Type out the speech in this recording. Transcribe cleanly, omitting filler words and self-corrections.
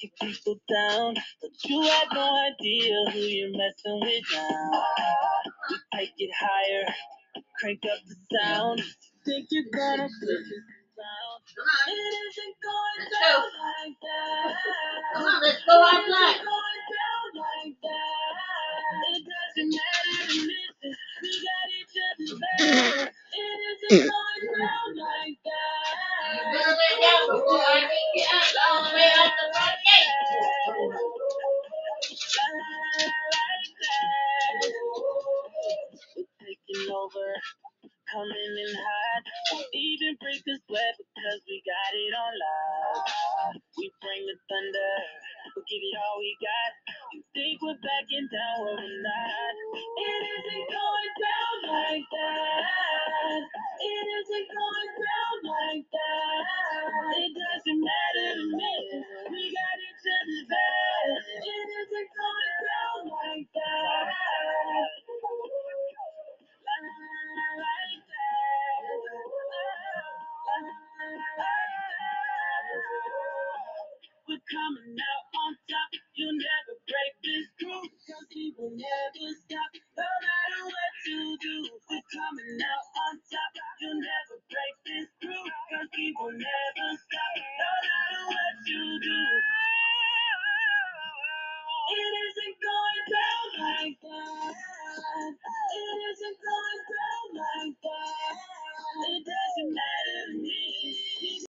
kick people down, but you have no idea who you're messing with now. We take it higher, crank up the sound. Think you're gonna flip it around? It isn't going down like that. Come on, let's go outside. It isn't going down like that. It doesn't matter, listen, we got each other's back. It isn't going down like that. You better lay down before I kick you out all the way out the front gate. Like that. We're taking over. Coming in hot, even break the sweat because we got it on live. We bring the thunder, we'll give it all we got. You think we're backing down, well we're not. It isn't going down like that. It isn't going down like that. It doesn't matter to me, we got each other's back. It isn't going down like that. We're coming out on top. You'll never break this groove, 'cause we will never stop. No matter what you do, we're coming out on top. You'll never break this groove, 'cause we will never